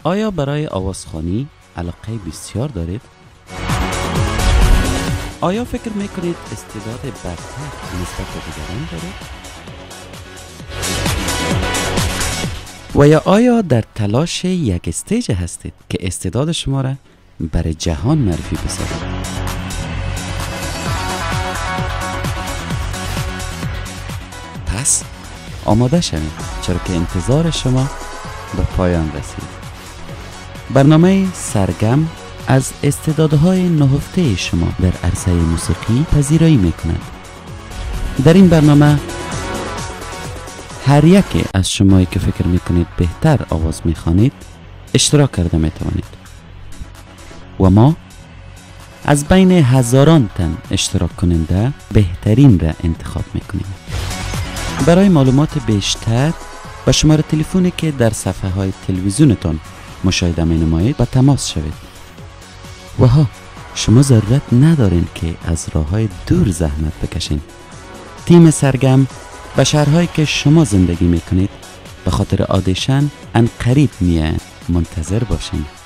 آیا برای آوازخوانی علاقه بسیار دارید؟ آیا فکر میکنید استعداد برتر نسبت به دیگران دارید؟ و یا آیا در تلاش یک استیج هستید که استعداد شما را برای جهان معرفی بسازید؟ پس آماده شوید، چرا که انتظار شما به پایان رسید. برنامه سرگم از استعدادهای نهفته شما در عرصه موسیقی پذیرایی میکند. در این برنامه هر یکی از شمایی که فکر میکنید بهتر آواز میخوانید اشتراک کرده میتوانید و ما از بین هزاران تن اشتراک کننده بهترین را انتخاب میکنیم. برای معلومات بیشتر با شماره تلفنی که در صفحه های تلویزیونتان مشاهده می نمایید با تماس شوید. و ها، شما ضرورت ندارین که از راه های دور زحمت بکشین. تیم سرگم به شهرهایی که شما زندگی می کنید به خاطر آدیشن ان قریب میان. منتظر باشین.